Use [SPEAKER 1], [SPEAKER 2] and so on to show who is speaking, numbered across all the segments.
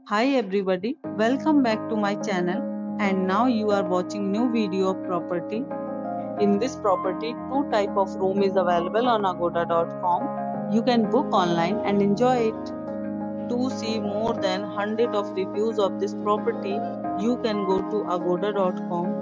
[SPEAKER 1] Hi everybody, welcome back to my channel and now you are watching new video of property. In this property, two type of room is available on agoda.com. You can book online and enjoy it. To see more than 100 of reviews of this property, you can go to agoda.com.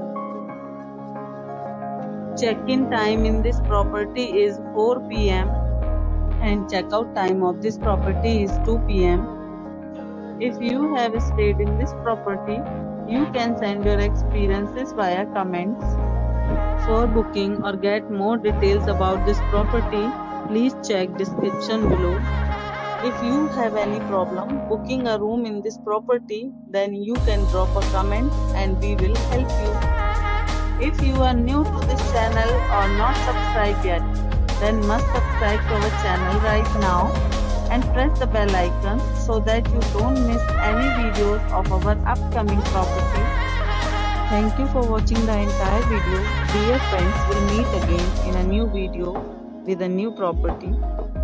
[SPEAKER 1] Check-in time in this property is 4 p.m. and checkout time of this property is 2 p.m. If you have stayed in this property, you can send your experiences via comments. For booking or get more details about this property, please check description below. If you have any problem booking a room in this property, then you can drop a comment and we will help you. If you are new to this channel or not subscribed yet, then must subscribe to our channel right now and press the bell icon so that you don't miss any videos of our upcoming property. Thank you for watching the entire video. Dear friends, we'll meet again in a new video with a new property.